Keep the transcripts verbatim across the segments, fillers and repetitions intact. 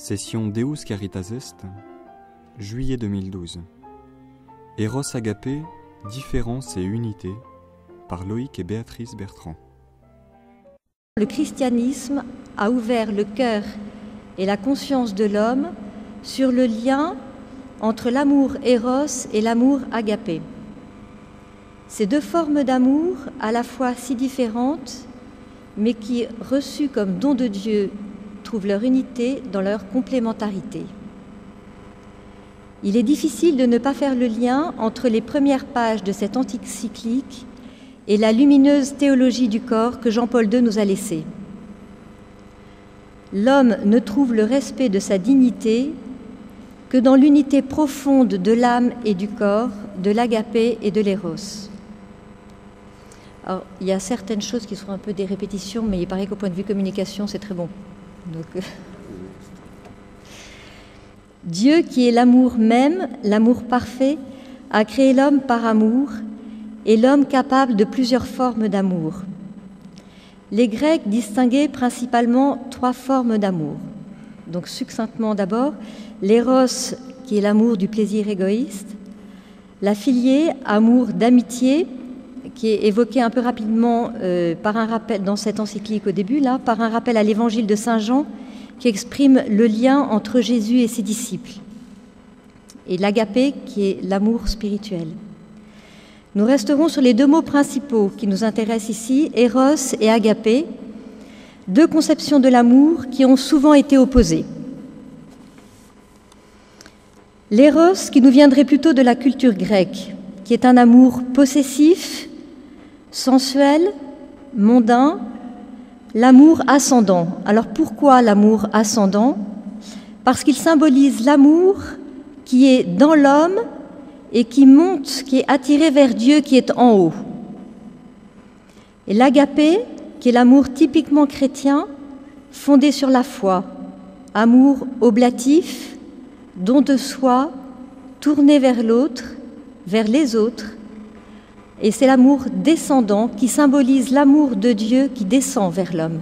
Session Deus Caritas Est, juillet deux mille douze. Eros Agapé, différence et unité, par Loïc et Béatrice Bertrand. Le christianisme a ouvert le cœur et la conscience de l'homme sur le lien entre l'amour Eros et l'amour Agapé. Ces deux formes d'amour, à la fois si différentes, mais qui, reçues comme don de Dieu, trouvent leur unité dans leur complémentarité. Il est difficile de ne pas faire le lien entre les premières pages de cette encyclique et la lumineuse théologie du corps que Jean-Paul deux nous a laissée. L'homme ne trouve le respect de sa dignité que dans l'unité profonde de l'âme et du corps, de l'agapé et de l'éros. Alors, il y a certaines choses qui seront un peu des répétitions, mais il paraît qu'au point de vue communication, c'est très bon. Donc, euh... Dieu, qui est l'amour même, l'amour parfait, a créé l'homme par amour, et l'homme capable de plusieurs formes d'amour. Les Grecs distinguaient principalement trois formes d'amour. Donc, succinctement d'abord, l'éros, qui est l'amour du plaisir égoïste, la philie, amour d'amitié, qui est évoqué un peu rapidement euh, par un rappel dans cette encyclique au début, là, par un rappel à l'évangile de Saint Jean, qui exprime le lien entre Jésus et ses disciples, et l'agapé, qui est l'amour spirituel. Nous resterons sur les deux mots principaux qui nous intéressent ici, éros et agapé, deux conceptions de l'amour qui ont souvent été opposées. L'éros, qui nous viendrait plutôt de la culture grecque, qui est un amour possessif, sensuel, mondain, l'amour ascendant. Alors pourquoi l'amour ascendant? Parce qu'il symbolise l'amour qui est dans l'homme et qui monte, qui est attiré vers Dieu qui est en haut. Et l'agapé, qui est l'amour typiquement chrétien, fondé sur la foi, amour oblatif, don de soi, tourné vers l'autre, vers les autres. Et c'est l'amour descendant qui symbolise l'amour de Dieu qui descend vers l'homme.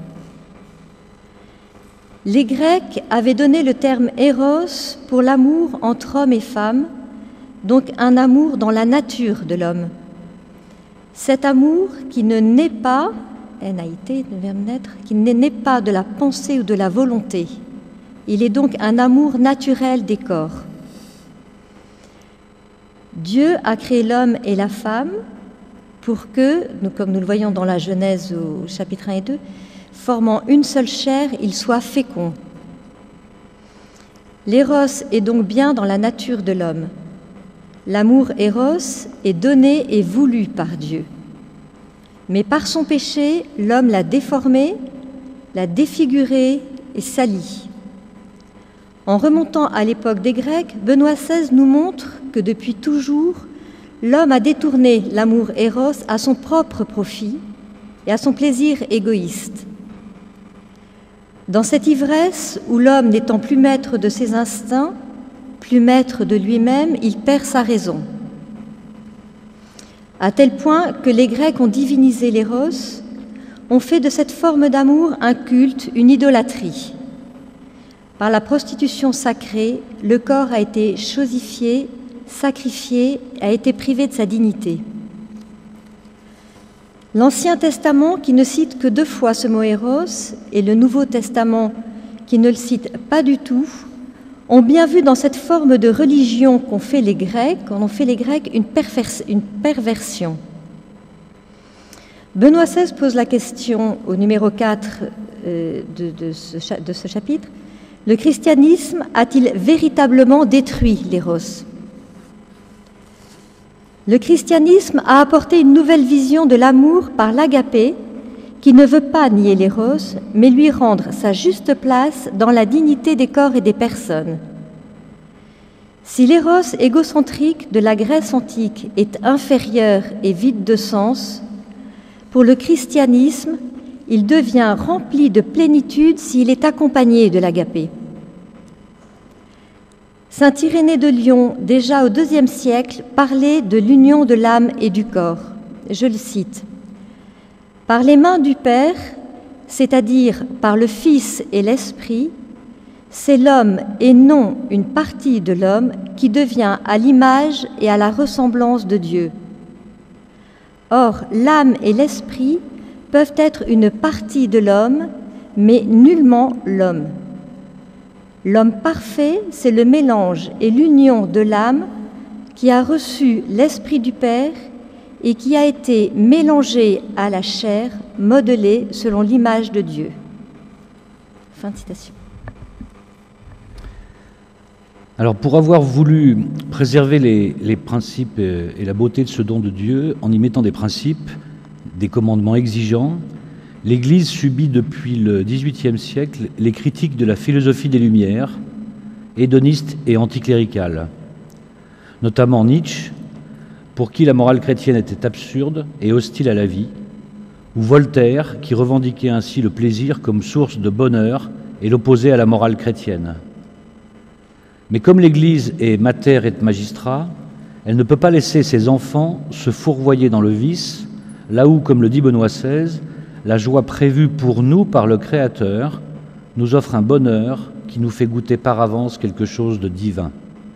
Les Grecs avaient donné le terme éros pour l'amour entre homme et femme, donc un amour dans la nature de l'homme. Cet amour qui ne naît pas, N A I T, le verbe naître, qui ne naît pas de la pensée ou de la volonté. Il est donc un amour naturel des corps. Dieu a créé l'homme et la femme pour que, comme nous le voyons dans la Genèse au chapitre un et deux, formant une seule chair, ils soient féconds. L'éros est donc bien dans la nature de l'homme. L'amour éros est donné et voulu par Dieu. Mais par son péché, l'homme l'a déformé, l'a défiguré et sali. En remontant à l'époque des Grecs, Benoît seize nous montre que depuis toujours, l'homme a détourné l'amour éros à son propre profit et à son plaisir égoïste. Dans cette ivresse où l'homme n'étant plus maître de ses instincts, plus maître de lui-même, il perd sa raison. À tel point que les Grecs ont divinisé l'éros, ont fait de cette forme d'amour un culte, une idolâtrie. Par la prostitution sacrée, le corps a été chosifié, sacrifié, a été privé de sa dignité. L'Ancien Testament, qui ne cite que deux fois ce mot éros, et le Nouveau Testament, qui ne le cite pas du tout, ont bien vu dans cette forme de religion qu'ont fait les Grecs, qu'ont fait les Grecs une, pervers- une perversion. Benoît seize pose la question au numéro quatre euh, de, de, ce cha- de ce chapitre. Le christianisme a-t-il véritablement détruit l'éros? Le christianisme a apporté une nouvelle vision de l'amour par l'agapé, qui ne veut pas nier l'éros, mais lui rendre sa juste place dans la dignité des corps et des personnes. Si l'éros égocentrique de la Grèce antique est inférieur et vide de sens, pour le christianisme, il devient rempli de plénitude s'il est accompagné de l'agapé. Saint Irénée de Lyon, déjà au deuxième siècle, parlait de l'union de l'âme et du corps. Je le cite. Par les mains du Père, c'est-à-dire par le Fils et l'Esprit, C'est l'homme et non une partie de l'homme qui devient à l'image et à la ressemblance de Dieu. Or, l'âme et l'esprit peuvent être une partie de l'homme, mais nullement l'homme. L'homme parfait, c'est le mélange et l'union de l'âme qui a reçu l'Esprit du Père et qui a été mélangé à la chair, modelée selon l'image de Dieu. Fin de citation. Alors, pour avoir voulu préserver les, les principes et la beauté de ce don de Dieu, en y mettant des principes, des commandements exigeants, l'Église subit depuis le dix-huitième siècle les critiques de la philosophie des Lumières, hédoniste et anticléricale, notamment Nietzsche, pour qui la morale chrétienne était absurde et hostile à la vie, ou Voltaire, qui revendiquait ainsi le plaisir comme source de bonheur et l'opposait à la morale chrétienne. Mais comme l'Église est mater et magistrat, elle ne peut pas laisser ses enfants se fourvoyer dans le vice, là où, comme le dit Benoît seize, la joie prévue pour nous par le Créateur nous offre un bonheur qui nous fait goûter par avance quelque chose de divin.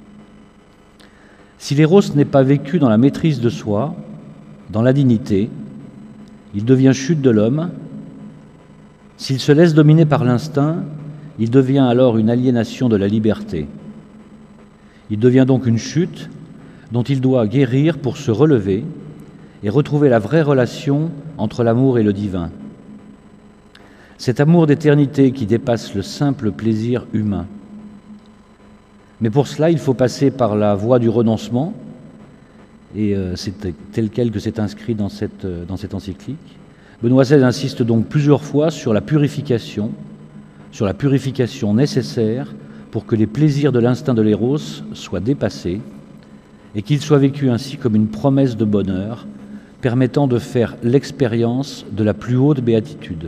Si l'éros n'est pas vécu dans la maîtrise de soi, dans la dignité, il devient chute de l'homme. S'il se laisse dominer par l'instinct, il devient alors une aliénation de la liberté. Il devient donc une chute dont il doit guérir pour se relever et retrouver la vraie relation entre l'amour et le divin. Cet amour d'éternité qui dépasse le simple plaisir humain. Mais pour cela, il faut passer par la voie du renoncement, et euh, c'est tel quel que c'est inscrit dans cette, euh, dans cette encyclique. Benoît seize insiste donc plusieurs fois sur la purification, sur la purification nécessaire pour que les plaisirs de l'instinct de l'éros soient dépassés et qu'ils soient vécus ainsi comme une promesse de bonheur permettant de faire l'expérience de la plus haute béatitude.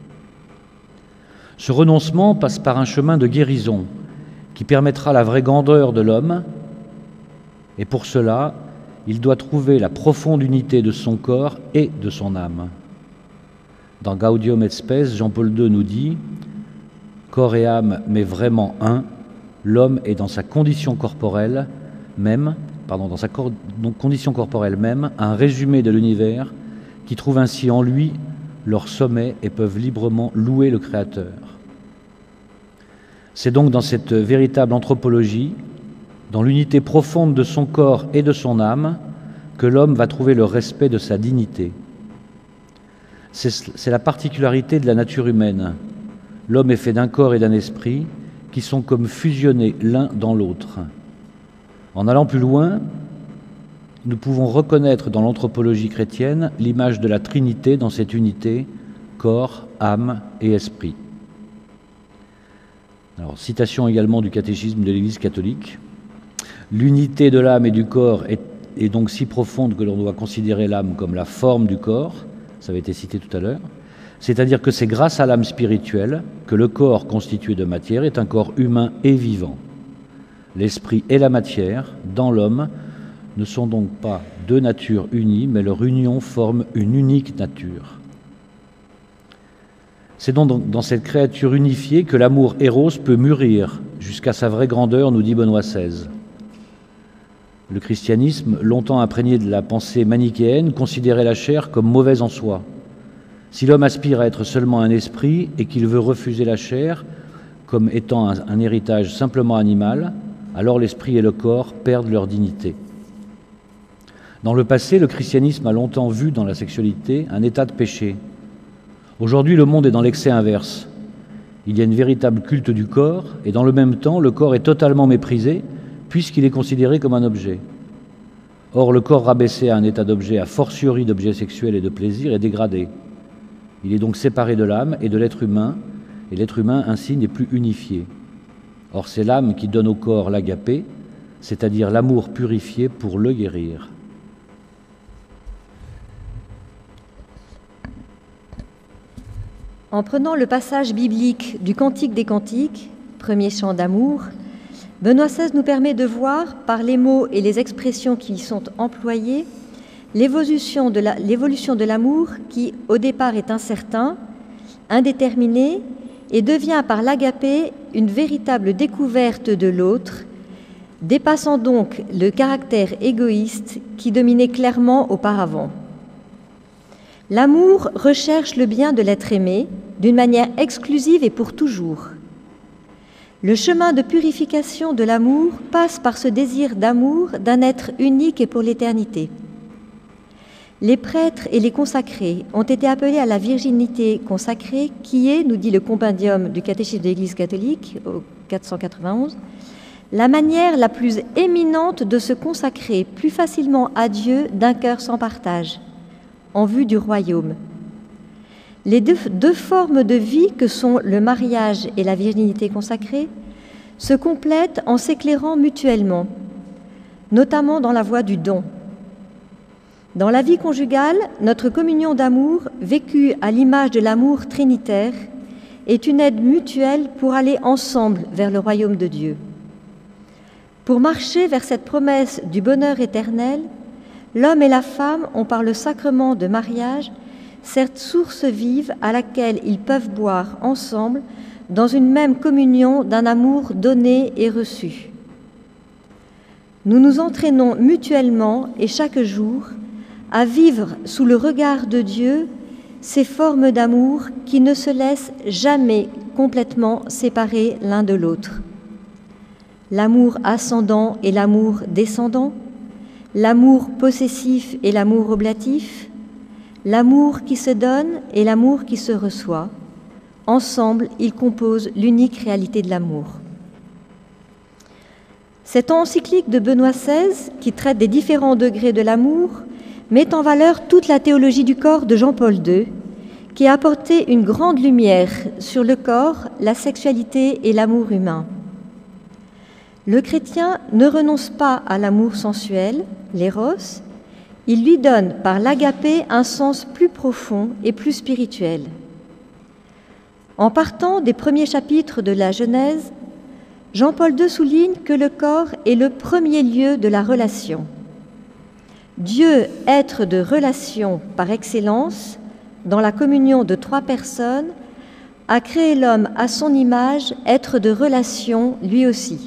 Ce renoncement passe par un chemin de guérison qui permettra la vraie grandeur de l'homme, et pour cela, il doit trouver la profonde unité de son corps et de son âme. Dans Gaudium et Spes, Jean-Paul deux nous dit « Corps et âme, mais vraiment un, l'homme est dans sa condition corporelle même, pardon, dans sa cor- condition corporelle même, un résumé de l'univers qui trouve ainsi en lui leur sommet et peuvent librement louer le Créateur. » C'est donc dans cette véritable anthropologie, dans l'unité profonde de son corps et de son âme, que l'homme va trouver le respect de sa dignité. C'est, c'est la particularité de la nature humaine. L'homme est fait d'un corps et d'un esprit qui sont comme fusionnés l'un dans l'autre. En allant plus loin, nous pouvons reconnaître dans l'anthropologie chrétienne l'image de la Trinité dans cette unité, corps, âme et esprit. Alors, citation également du catéchisme de l'Église catholique. L'unité de l'âme et du corps est, est donc si profonde que l'on doit considérer l'âme comme la forme du corps, ça avait été cité tout à l'heure, c'est-à-dire que c'est grâce à l'âme spirituelle que le corps constitué de matière est un corps humain et vivant. L'esprit et la matière, dans l'homme, ne sont donc pas deux natures unies, mais leur union forme une unique nature. C'est donc dans cette créature unifiée que l'amour éros peut mûrir jusqu'à sa vraie grandeur, nous dit Benoît seize. Le christianisme, longtemps imprégné de la pensée manichéenne, considérait la chair comme mauvaise en soi. Si l'homme aspire à être seulement un esprit et qu'il veut refuser la chair comme étant un, un héritage simplement animal, alors l'esprit et le corps perdent leur dignité. Dans le passé, le christianisme a longtemps vu dans la sexualité un état de péché. Aujourd'hui, le monde est dans l'excès inverse. Il y a une véritable culte du corps, et dans le même temps, le corps est totalement méprisé, puisqu'il est considéré comme un objet. Or, le corps rabaissé à un état d'objet, a fortiori d'objet sexuel et de plaisir, est dégradé. Il est donc séparé de l'âme et de l'être humain, et l'être humain ainsi n'est plus unifié. Or, c'est l'âme qui donne au corps l'agapé, c'est-à-dire l'amour purifié pour le guérir. En prenant le passage biblique du Cantique des Cantiques, premier chant d'amour, Benoît seize nous permet de voir, par les mots et les expressions qui y sont employés, l'évolution de, la, l'évolution de l'amour qui, au départ, est incertain, indéterminé, et devient par l'agapé une véritable découverte de l'autre, dépassant donc le caractère égoïste qui dominait clairement auparavant. L'amour recherche le bien de l'être aimé d'une manière exclusive et pour toujours. Le chemin de purification de l'amour passe par ce désir d'amour d'un être unique et pour l'éternité. Les prêtres et les consacrés ont été appelés à la virginité consacrée, qui est, nous dit le compendium du catéchisme de l'Église catholique, au quatre cent quatre-vingt-onze, la manière la plus éminente de se consacrer plus facilement à Dieu d'un cœur sans partage, en vue du royaume. Les deux, deux formes de vie que sont le mariage et la virginité consacrée se complètent en s'éclairant mutuellement, notamment dans la voie du don. Dans la vie conjugale, notre communion d'amour, vécue à l'image de l'amour trinitaire, est une aide mutuelle pour aller ensemble vers le royaume de Dieu. Pour marcher vers cette promesse du bonheur éternel, l'homme et la femme ont par le sacrement de mariage cette source vive à laquelle ils peuvent boire ensemble dans une même communion d'un amour donné et reçu. Nous nous entraînons mutuellement et chaque jour à vivre sous le regard de Dieu ces formes d'amour qui ne se laissent jamais complètement séparer l'un de l'autre. L'amour ascendant et l'amour descendant, l'amour possessif et l'amour oblatif, l'amour qui se donne et l'amour qui se reçoit. Ensemble, ils composent l'unique réalité de l'amour. Cette encyclique de Benoît seize, qui traite des différents degrés de l'amour, met en valeur toute la théologie du corps de Jean-Paul deux, qui a apporté une grande lumière sur le corps, la sexualité et l'amour humain. Le chrétien ne renonce pas à l'amour sensuel, l'éros, il lui donne par l'agapé un sens plus profond et plus spirituel. En partant des premiers chapitres de la Genèse, Jean-Paul deux souligne que le corps est le premier lieu de la relation. Dieu, être de relation par excellence, dans la communion de trois personnes, a créé l'homme à son image, être de relation lui aussi.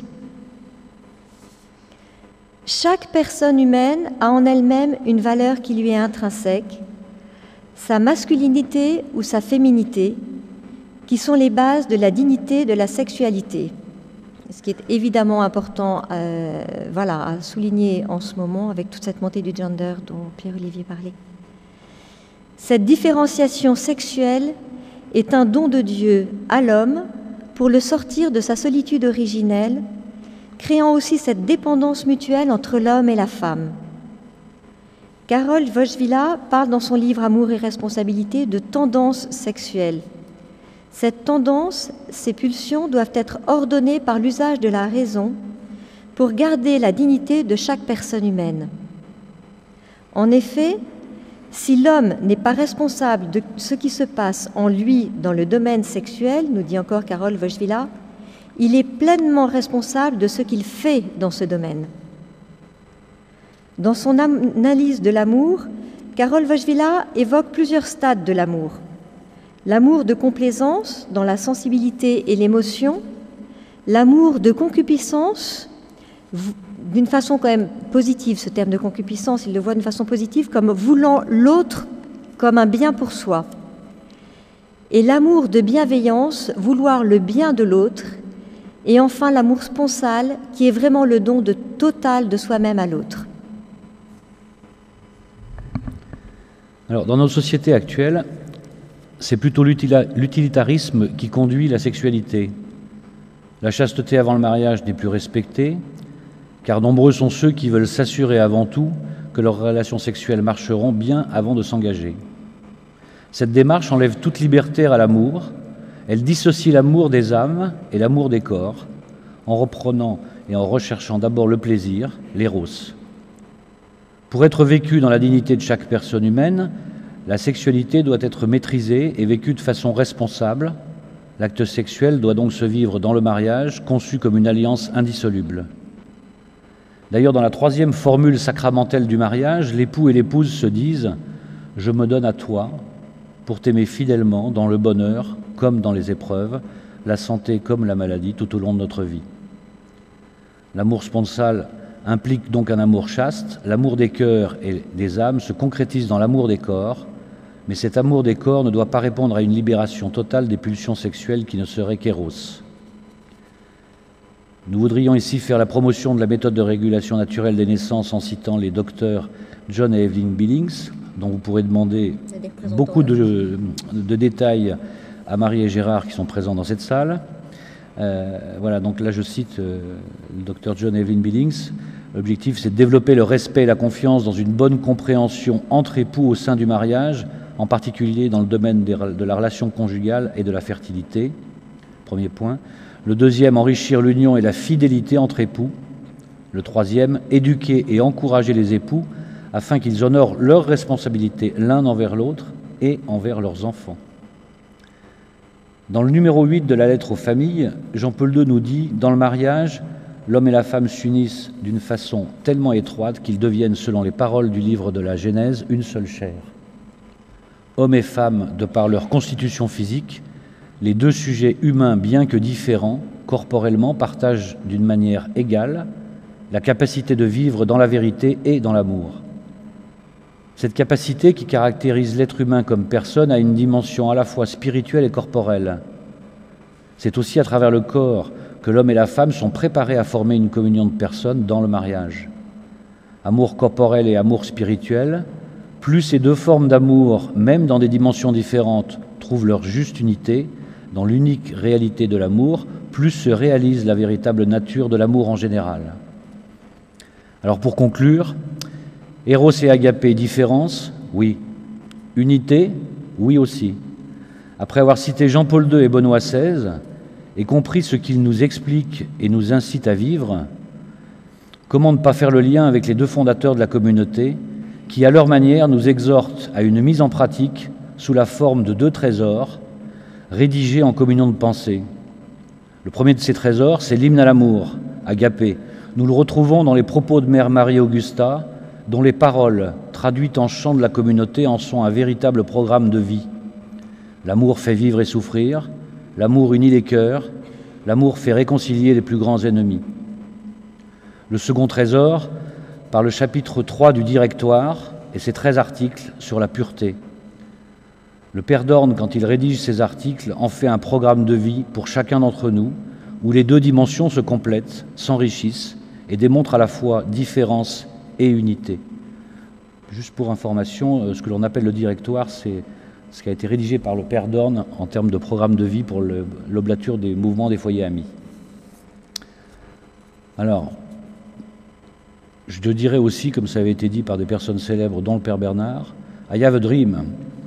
Chaque personne humaine a en elle-même une valeur qui lui est intrinsèque, sa masculinité ou sa féminité, qui sont les bases de la dignité de la sexualité. Ce qui est évidemment important euh, voilà, à souligner en ce moment avec toute cette montée du gender dont Pierre-Olivier parlait. Cette différenciation sexuelle est un don de Dieu à l'homme pour le sortir de sa solitude originelle, créant aussi cette dépendance mutuelle entre l'homme et la femme. Karol Wojtyła parle dans son livre Amour et responsabilité de tendance sexuelle. Cette tendance, ces pulsions doivent être ordonnées par l'usage de la raison pour garder la dignité de chaque personne humaine. En effet, si l'homme n'est pas responsable de ce qui se passe en lui dans le domaine sexuel, nous dit encore Karol Wojtyła, il est pleinement responsable de ce qu'il fait dans ce domaine. Dans son analyse de l'amour, Karol Wojtyła évoque plusieurs stades de l'amour. L'amour de complaisance dans la sensibilité et l'émotion, l'amour de concupiscence, d'une façon quand même positive, ce terme de concupiscence, il le voit d'une façon positive, comme voulant l'autre comme un bien pour soi. Et l'amour de bienveillance, vouloir le bien de l'autre. Et enfin, l'amour sponsal, qui est vraiment le don de total de soi-même à l'autre. Alors, dans nos sociétés actuelles, c'est plutôt l'utilitarisme qui conduit la sexualité. La chasteté avant le mariage n'est plus respectée, car nombreux sont ceux qui veulent s'assurer avant tout que leurs relations sexuelles marcheront bien avant de s'engager. Cette démarche enlève toute liberté à l'amour. Elle dissocie l'amour des âmes et l'amour des corps, en reprenant et en recherchant d'abord le plaisir, l'éros. Pour être vécue dans la dignité de chaque personne humaine, la sexualité doit être maîtrisée et vécue de façon responsable. L'acte sexuel doit donc se vivre dans le mariage, conçu comme une alliance indissoluble. D'ailleurs, dans la troisième formule sacramentelle du mariage, l'époux et l'épouse se disent « Je me donne à toi pour t'aimer fidèlement dans le bonheur comme dans les épreuves, la santé comme la maladie tout au long de notre vie. L'amour sponsal implique donc un amour chaste. L'amour des cœurs et des âmes se concrétise dans l'amour des corps, mais cet amour des corps ne doit pas répondre à une libération totale des pulsions sexuelles qui ne serait qu'éros. Nous voudrions ici faire la promotion de la méthode de régulation naturelle des naissances en citant les docteurs John et Evelyn Billings, dont vous pourrez demander beaucoup de, de détails à Marie et Gérard qui sont présents dans cette salle. Euh, voilà, donc là je cite euh, le docteur John et Evelyn Billings. L'objectif, c'est de développer le respect et la confiance dans une bonne compréhension entre époux au sein du mariage, en particulier dans le domaine de la relation conjugale et de la fertilité. Premier point. Le deuxième, enrichir l'union et la fidélité entre époux. Le troisième, éduquer et encourager les époux afin qu'ils honorent leurs responsabilités l'un envers l'autre et envers leurs enfants. Dans le numéro huit de la lettre aux familles, Jean-Paul deux nous dit « Dans le mariage, l'homme et la femme s'unissent d'une façon tellement étroite qu'ils deviennent, selon les paroles du livre de la Genèse, une seule chair. Hommes et femmes, de par leur constitution physique, les deux sujets humains, bien que différents, corporellement, partagent d'une manière égale la capacité de vivre dans la vérité et dans l'amour. Cette capacité qui caractérise l'être humain comme personne a une dimension à la fois spirituelle et corporelle. C'est aussi à travers le corps que l'homme et la femme sont préparés à former une communion de personnes dans le mariage. Amour corporel et amour spirituel, plus ces deux formes d'amour, même dans des dimensions différentes, trouvent leur juste unité, dans l'unique réalité de l'amour, plus se réalise la véritable nature de l'amour en général. Alors pour conclure, Eros et Agapé, différence, oui. Unité, oui aussi. Après avoir cité Jean-Paul deux et Benoît seize, et compris ce qu'ils nous expliquent et nous incitent à vivre, comment ne pas faire le lien avec les deux fondateurs de la communauté, qui, à leur manière, nous exhortent à une mise en pratique sous la forme de deux trésors, rédigés en communion de pensée. Le premier de ces trésors, c'est l'hymne à l'amour, Agapé. Nous le retrouvons dans les propos de Mère Marie-Augusta, dont les paroles, traduites en chant de la communauté, en sont un véritable programme de vie. L'amour fait vivre et souffrir, l'amour unit les cœurs, l'amour fait réconcilier les plus grands ennemis. Le second trésor, par le chapitre trois du Directoire et ses treize articles sur la pureté. Le Père d'Orne, quand il rédige ces articles, en fait un programme de vie pour chacun d'entre nous, où les deux dimensions se complètent, s'enrichissent et démontrent à la fois différence et unité. Juste pour information, ce que l'on appelle le Directoire, c'est ce qui a été rédigé par le Père d'Orne en termes de programme de vie pour l'oblature des mouvements des foyers amis. Alors, je te dirais aussi, comme ça avait été dit par des personnes célèbres, dont le Père Bernard, I have a dream.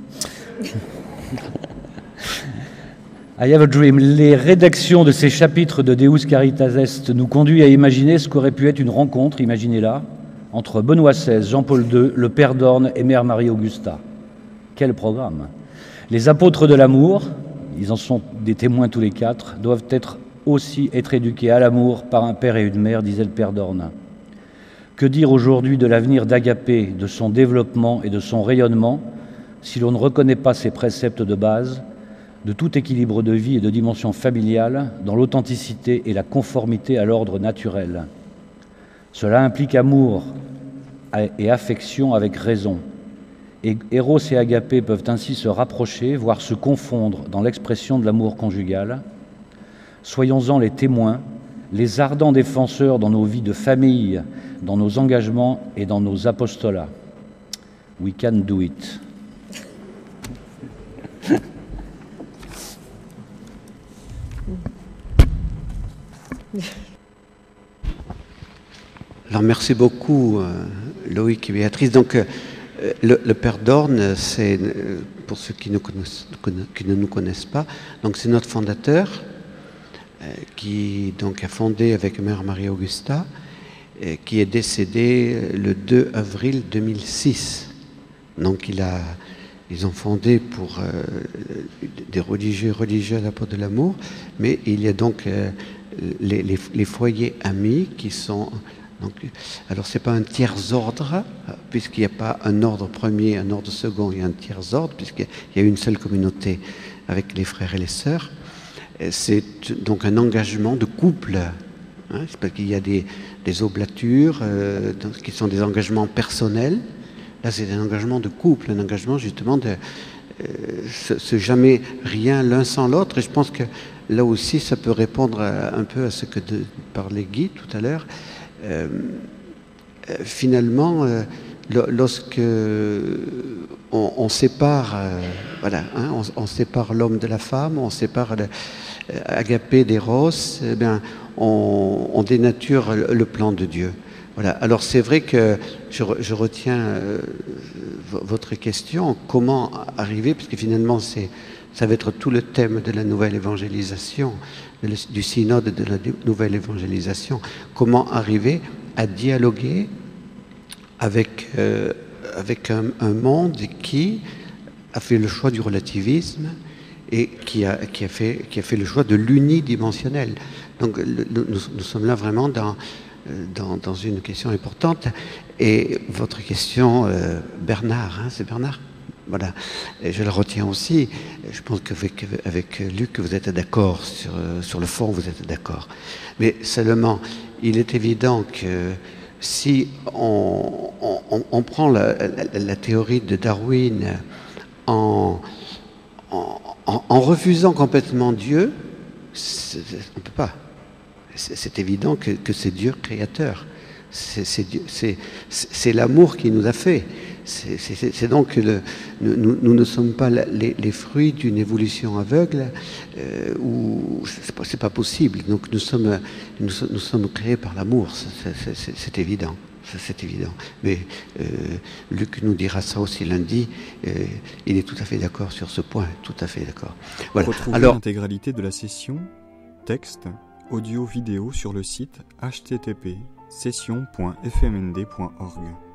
I have a dream. Les rédactions de ces chapitres de Deus Caritas Est nous conduisent à imaginer ce qu'aurait pu être une rencontre, imaginez-la, entre Benoît seize, Jean-Paul deux, le Père d'Orne et Mère Marie-Augusta. Quel programme! Les apôtres de l'amour, ils en sont des témoins tous les quatre, doivent être aussi être éduqués à l'amour par un père et une mère, disait le Père d'Orne. Que dire aujourd'hui de l'avenir d'Agapé, de son développement et de son rayonnement, si l'on ne reconnaît pas ses préceptes de base, de tout équilibre de vie et de dimension familiale, dans l'authenticité et la conformité à l'ordre naturel. Cela implique amour et affection avec raison. Et Eros et Agapé peuvent ainsi se rapprocher, voire se confondre dans l'expression de l'amour conjugal. Soyons-en les témoins, les ardents défenseurs dans nos vies de famille, dans nos engagements et dans nos apostolats. We can do it. Alors merci beaucoup euh, Loïc et Béatrice. Donc euh, le, le Père d'Orne, c'est euh, pour ceux qui ne, connaissent, qui ne nous connaissent pas, donc c'est notre fondateur euh, qui donc a fondé avec Mère Marie-Augusta, euh, qui est décédé le deux avril deux mille six. Donc il a, ils ont fondé pour euh, des religieux religieux à l'apôtre de l'amour, mais il y a donc euh, les, les, les foyers amis qui sont donc, alors c'est pas un tiers ordre puisqu'il n'y a pas un ordre premier, un ordre second, il y a un tiers ordre puisqu'il y a une seule communauté avec les frères et les sœurs. C'est donc un engagement de couple. Hein, c'est parce qu'il y a des, des oblatures euh, qui sont des engagements personnels. Là, c'est un engagement de couple, un engagement justement de euh, se, se jamais rien l'un sans l'autre. Et je pense que là aussi, ça peut répondre à, un peu à ce que de, parlait Guy tout à l'heure. Euh, euh, finalement, euh, lorsque on, on sépare, euh, voilà, hein, on, on sépare l'homme de la femme, on sépare le, euh, Agapé d'Eros, eh bien, on, on dénature le, le plan de Dieu. Voilà. Alors c'est vrai que je, je retiens euh, votre question, comment arriver, parce que finalement c'est, ça va être tout le thème de la nouvelle évangélisation, de, du synode de la nouvelle évangélisation, comment arriver à dialoguer avec, euh, avec un, un monde qui a fait le choix du relativisme et qui a, qui a, fait, qui a fait le choix de l'unidimensionnel. Donc le, nous, nous sommes là vraiment dans, dans, dans une question importante. Et votre question, euh, Bernard, hein, c'est Bernard ? Voilà, et je le retiens aussi. Je pense qu'avec avec Luc, vous êtes d'accord sur, sur le fond, vous êtes d'accord. Mais seulement, il est évident que si on, on, on prend la, la, la théorie de Darwin en, en, en refusant complètement Dieu, on ne peut pas. C'est évident que, que c'est Dieu créateur. C'est l'amour qui nous a fait. C'est donc que le, nous, nous ne sommes pas les, les fruits d'une évolution aveugle euh, où c'est pas, pas possible. Donc nous sommes, nous, nous sommes créés par l'amour, c'est évident. C'est évident. Mais euh, Luc nous dira ça aussi lundi. Euh, il est tout à fait d'accord sur ce point. Tout à fait d'accord. Voilà. Retrouvez Alors l'intégralité de la session, texte, audio, vidéo sur le site h t t p session point f m n d point org.